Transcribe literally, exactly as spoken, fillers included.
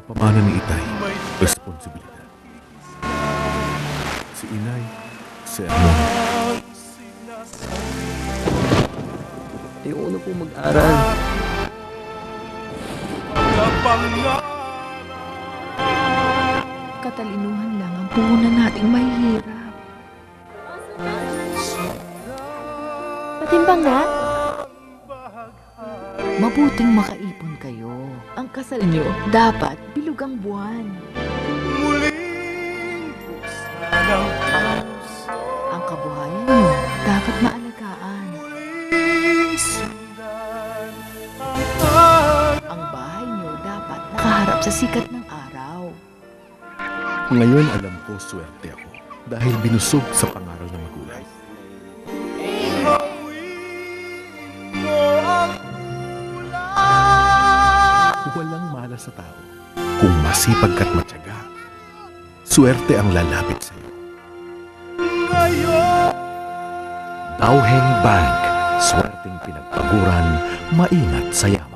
Pamana ni Itay, responsibilidad. Si Inay, sermon. Ayoko na po mag-aral. Katalinuhan lang ang puhunan nating mahihirap. Patimbang nga? Mabuting makaipon kayo. Ang kasal nyo, dapat bilog ang buwan. Ang kabuhayan nyo, dapat maalagaan. Ang bahay nyo, dapat nakaharap sa sikat ng araw. Ngayon alam ko swerte ako dahil binusog sa pangaral ng magulang. Walang malas sa tao kung masipag ka't matyaga. Swerte ang lalapit sa iyo. Dowheng Bank, swerteng pinagpaguran, maingat saya.